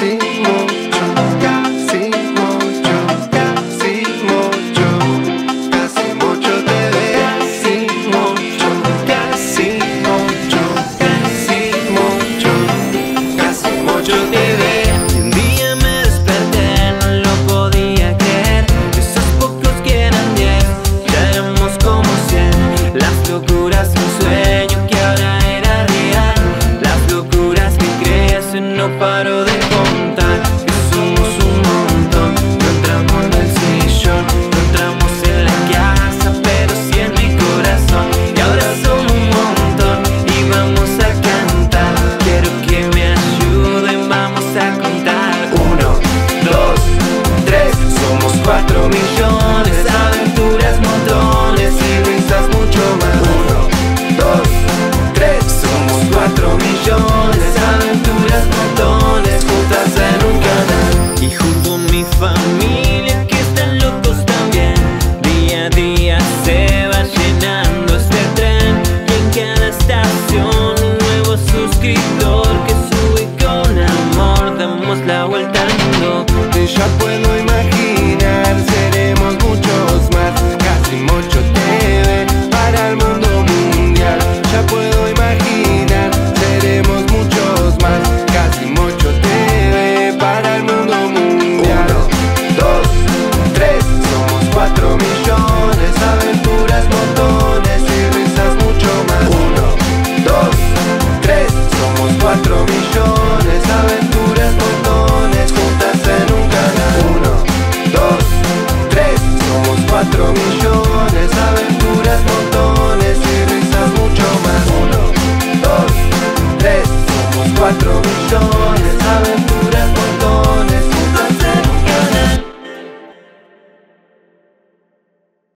Casimocho, Casimocho, Casimocho, Casimocho TV. Casimocho, Casimocho, Casimocho, Casimocho TV. Un día me desperté, no lo podía creer. Esos pocos que eran 10, ya éramos como 100. Las locuras, un sueño que ahora era real. Las locuras que crecen, no paro de contar. Que somos un montón. No entramos en el sillón, no entramos en la casa, pero sí en mi corazón. Y ahora somos un montón y vamos a cantar. Quiero que me ayuden, vamos a contar. 1, 2, 3, somos 4 millones, aventuras montones y risas mucho más. 1, 2, 3, somos 4 millones, aventuras montones, juntas en un canal. Y junto a mi familia que están locos también. Día a día se va llenando este tren. Y en cada estación un nuevo suscriptor que sube con amor. Damos la vuelta